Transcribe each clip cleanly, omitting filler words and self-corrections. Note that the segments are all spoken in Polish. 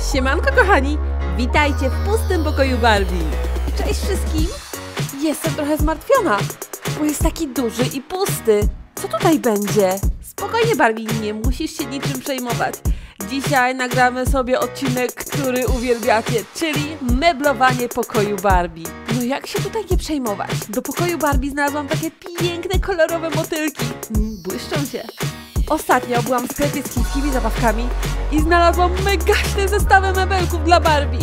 Siemanko kochani, witajcie w pustym pokoju Barbie. Cześć wszystkim. Jestem trochę zmartwiona, bo jest taki duży i pusty. Co tutaj będzie? Spokojnie Barbie, nie musisz się niczym przejmować. Dzisiaj nagramy sobie odcinek, który uwielbiacie, czyli meblowanie pokoju Barbie. No jak się tutaj nie przejmować? Do pokoju Barbie znalazłam takie piękne, kolorowe motylki. Błyszczą się. Ostatnio byłam w sklepie z chińskimi zabawkami i znalazłam megaśne zestawy mebelków dla Barbie.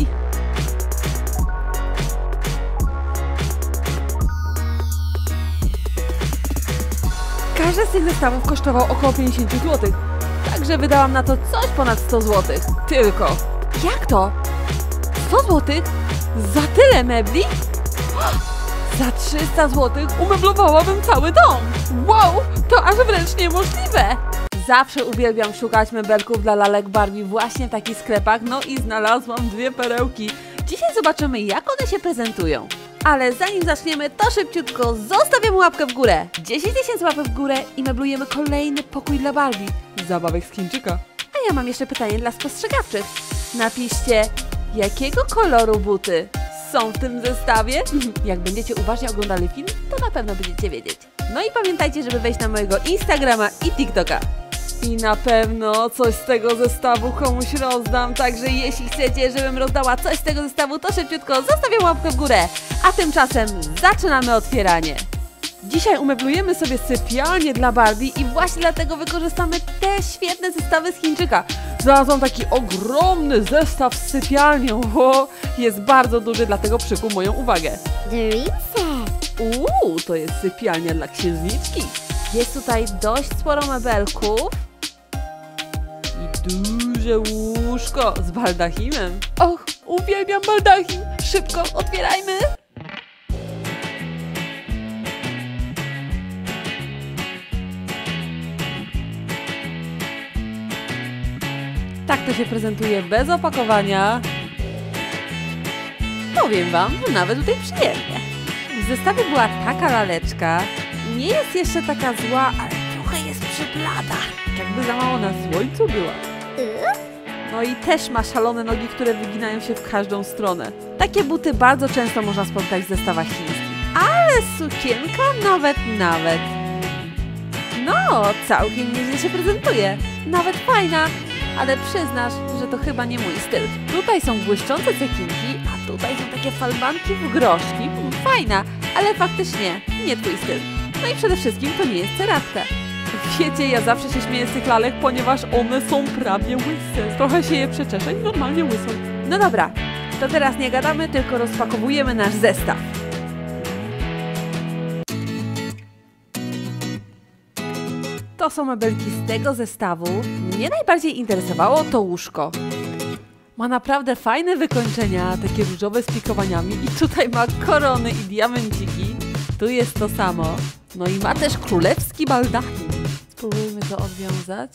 Każdy z tych zestawów kosztował około 50 zł. Także wydałam na to coś ponad 100 zł. Tylko. Jak to? 100 zł? Za tyle mebli? Za 300 zł umeblowałabym cały dom! Wow! To aż wręcz niemożliwe! Zawsze uwielbiam szukać mebelków dla lalek Barbie właśnie w takich sklepach, no i znalazłam dwie perełki. Dzisiaj zobaczymy, jak one się prezentują. Ale zanim zaczniemy, to szybciutko zostawiamy łapkę w górę. 10 000 łapek w górę i meblujemy kolejny pokój dla Barbie. Zabawek z Chińczyka. A ja mam jeszcze pytanie dla spostrzegawczych. Napiszcie, jakiego koloru buty są w tym zestawie? Jak będziecie uważnie oglądali film, to na pewno będziecie wiedzieć. No i pamiętajcie, żeby wejść na mojego Instagrama i TikToka. I na pewno coś z tego zestawu komuś rozdam, także jeśli chcecie, żebym rozdała coś z tego zestawu, to szybciutko zostawiam łapkę w górę. A tymczasem zaczynamy otwieranie. Dzisiaj umeblujemy sobie sypialnię dla Barbie i właśnie dlatego wykorzystamy te świetne zestawy z Chińczyka. Znalazłam taki ogromny zestaw z sypialnią. Jest bardzo duży, dlatego przykuł moją uwagę. To jest sypialnia dla księżniczki. Jest tutaj dość sporo mebelków i duże łóżko z baldachimem. Och, uwielbiam baldachim! Szybko, otwierajmy! Tak to się prezentuje bez opakowania. Powiem wam, że nawet tutaj przyjemnie. W zestawie była taka laleczka. Nie jest jeszcze taka zła, ale trochę jest przyblada. Jakby za mało na słońcu była. No i też ma szalone nogi, które wyginają się w każdą stronę. Takie buty bardzo często można spotkać w zestawach chińskich. Ale sukienka nawet. No, całkiem nieźle się prezentuje. Nawet fajna, ale przyznasz, że to chyba nie mój styl. Tutaj są błyszczące cekinki, a tutaj są takie falbanki w groszki. Fajna, ale faktycznie nie twój styl. No i przede wszystkim to nie jest ceratka. Wiecie, ja zawsze się śmieję z tych lalek, ponieważ one są prawie łyse. Trochę się je przeczeszę i normalnie łysą. No dobra, to teraz nie gadamy, tylko rozpakowujemy nasz zestaw. To są mebelki z tego zestawu. Mnie najbardziej interesowało to łóżko. Ma naprawdę fajne wykończenia, takie różowe z pikowaniami i tutaj ma korony i diamenciki. Tu jest to samo. No i ma też królewski baldachim. Spróbujmy to odwiązać.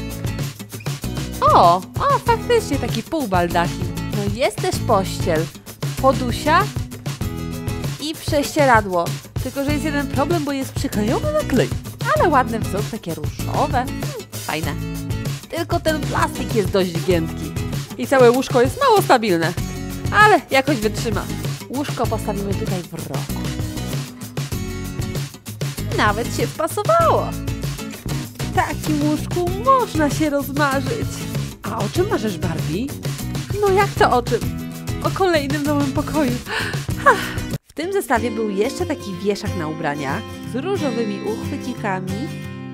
O, faktycznie taki półbaldachim. No jest też pościel, podusia i prześcieradło. Tylko że jest jeden problem, bo jest przyklejony na klej. Ale ładny wzór, takie różowe. Fajne. Tylko ten plastik jest dość giętki. I całe łóżko jest mało stabilne. Ale jakoś wytrzyma. Łóżko postawimy tutaj w rogu. Nawet się wpasowało. W takim łóżku można się rozmarzyć. A o czym marzysz, Barbie? No jak to o czym? O kolejnym nowym pokoju. W tym zestawie był jeszcze taki wieszak na ubrania z różowymi uchwycikami.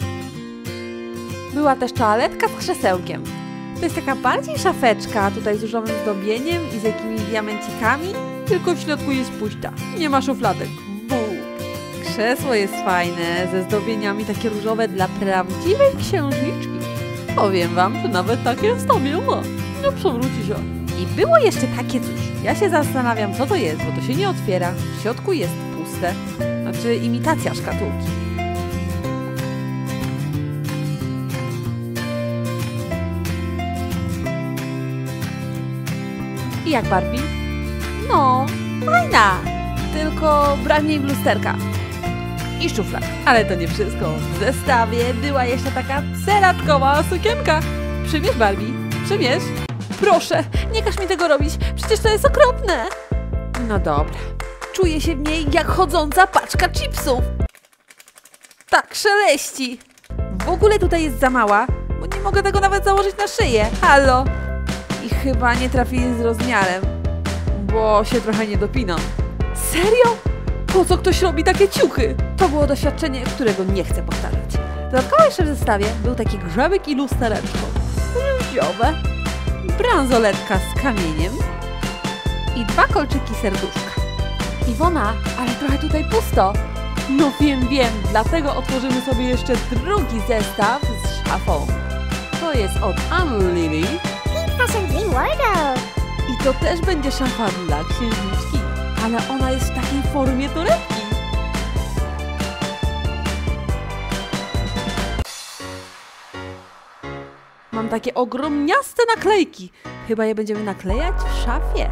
Była też toaletka z krzesełkiem. To jest taka bardziej szafeczka, tutaj z różowym zdobieniem i z jakimiś diamencikami. Tylko w środku jest pusta. Nie ma szufladek. Krzesło jest fajne, ze zdobieniami takie różowe dla prawdziwej księżniczki. Powiem wam, że nawet takie stawiona. Nie przewróci się. I było jeszcze takie coś. Ja się zastanawiam, co to jest, bo to się nie otwiera. W środku jest puste. Znaczy imitacja szkatułki. I jak Barbie? No, fajna. Tylko brak jej lusterka. I szuflad. Ale to nie wszystko. W zestawie była jeszcze taka ceratkowa sukienka. Przymierz, Barbie, przymierz. Proszę, nie każ mi tego robić, przecież to jest okropne. No dobra, czuję się w niej jak chodząca paczka chipsów. Tak szeleści. W ogóle tutaj jest za mała, bo nie mogę tego nawet założyć na szyję. Halo. I chyba nie trafię z rozmiarem, bo się trochę nie dopinam. Serio? Po co ktoś robi takie ciuchy? To było doświadczenie, którego nie chcę powtarzać. Dodatkowo jeszcze w zestawie był taki grzebek i lustereczko. Różowe. Bransoletka z kamieniem. I 2 kolczyki serduszka. Iwona, ale trochę tutaj pusto. No wiem, dlatego otworzymy sobie jeszcze drugi zestaw z szafą. To jest od Unlily. Fashion Dream Wardrobe. I to też będzie szafa dla księżniczki, ale ona jest w takiej formie torebki. Mam takie ogromniaste naklejki. Chyba je będziemy naklejać w szafie.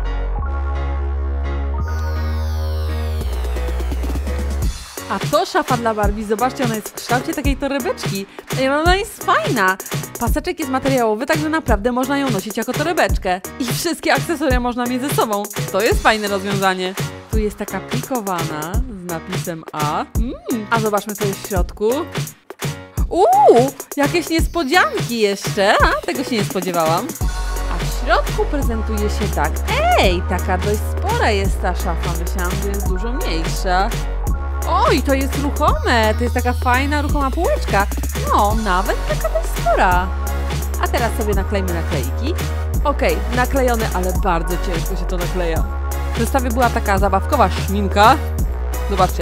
A to szafa dla Barbie. Zobaczcie, ona jest w kształcie takiej torebeczki. I ona jest fajna. Paseczek jest materiałowy, także naprawdę można ją nosić jako torebeczkę. I wszystkie akcesoria można mieć ze sobą. To jest fajne rozwiązanie. Tu jest taka plikowana z napisem A. A zobaczmy, co jest w środku. Jakieś niespodzianki jeszcze. Tego się nie spodziewałam. A w środku prezentuje się tak. Ej, taka dość spora jest ta szafa. Myślałam, że jest dużo mniejsza. Oj, to jest ruchome. To jest taka fajna, ruchoma półeczka. No, nawet taka dość spora. A teraz sobie naklejmy naklejki. Okej, naklejone, ale bardzo ciężko się to nakleja. W zestawie była taka zabawkowa szminka. Zobaczcie.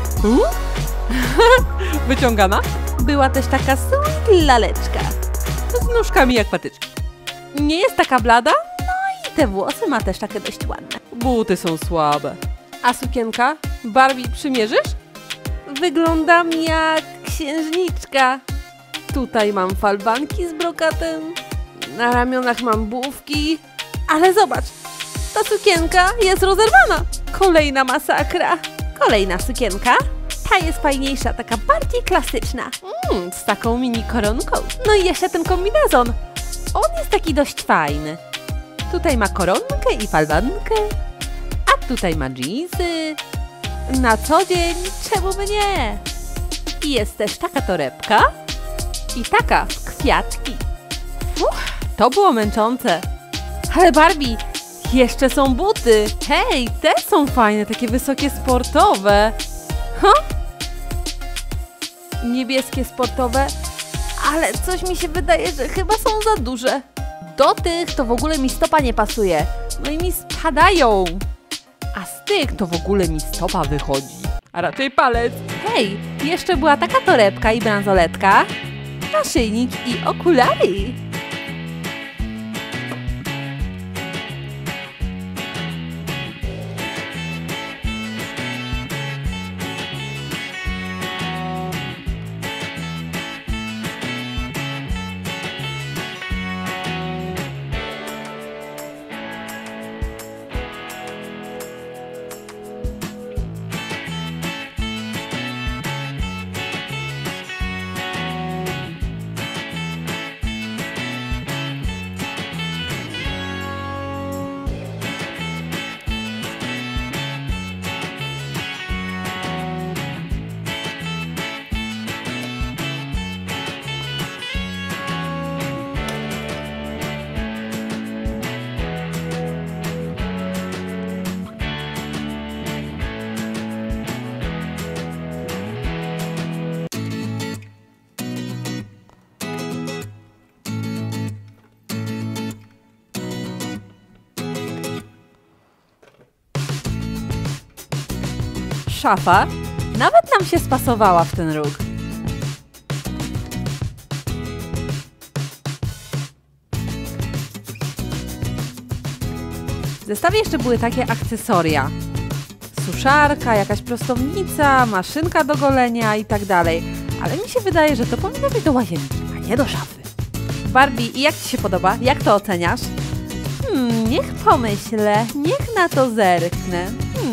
Wyciągana. Była też taka sweet laleczka. Z nóżkami jak patyczki. Nie jest taka blada. No i te włosy ma też takie dość ładne. Buty są słabe. A sukienka? Barbie, przymierzysz? Wyglądam jak księżniczka. Tutaj mam falbanki z brokatem. Na ramionach mam bufki. Ale zobacz, ta sukienka jest rozerwana. Kolejna masakra. Kolejna sukienka. Ta jest fajniejsza, taka bardziej klasyczna. Z taką mini koronką. No i jeszcze ten kombinezon. On jest taki dość fajny. Tutaj ma koronkę i falbankę. A tutaj ma dżinsy. Na co dzień, czemu by nie? I jest też taka torebka. I taka w kwiatki. To było męczące. Ale Barbie, jeszcze są buty. Hej, te są fajne, takie wysokie, sportowe. Niebieskie, sportowe. Ale coś mi się wydaje, że chyba są za duże. Do tych to w ogóle mi stopa nie pasuje. No i mi spadają. A z tych to w ogóle mi stopa wychodzi. A raczej palec. Hej, jeszcze była taka torebka i bransoletka, naszyjnik i okulary. Szafa nawet nam się spasowała w ten róg. W zestawie jeszcze były takie akcesoria. Suszarka, jakaś prostownica, maszynka do golenia i tak dalej. Ale mi się wydaje, że to powinno być do łazienki, a nie do szafy. Barbie, i jak Ci się podoba? Jak to oceniasz? Niech pomyślę, niech na to zerknę.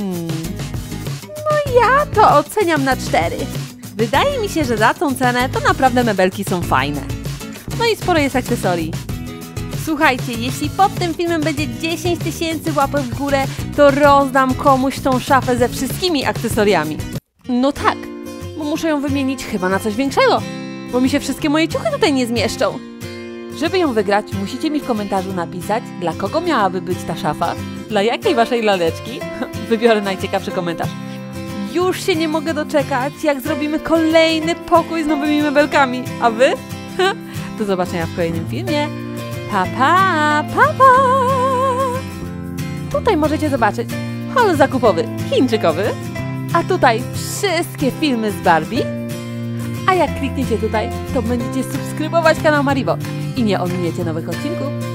No ja to oceniam na 4. Wydaje mi się, że za tą cenę to naprawdę mebelki są fajne. No i sporo jest akcesorii. Słuchajcie, jeśli pod tym filmem będzie 10 000 łapek w górę, to rozdam komuś tą szafę ze wszystkimi akcesoriami. No tak, bo muszę ją wymienić chyba na coś większego, bo mi się wszystkie moje ciuchy tutaj nie zmieszczą. Żeby ją wygrać, musicie mi w komentarzu napisać, dla kogo miałaby być ta szafa, dla jakiej waszej laleczki. Wybiorę najciekawszy komentarz. Już się nie mogę doczekać, jak zrobimy kolejny pokój z nowymi mebelkami. A wy? Do zobaczenia w kolejnym filmie. Pa, pa, pa, pa. Tutaj możecie zobaczyć haul zakupowy chińczykowy, a tutaj wszystkie filmy z Barbie. A jak klikniecie tutaj, to będziecie subskrybować kanał Maribo i nie ominiecie nowych odcinków.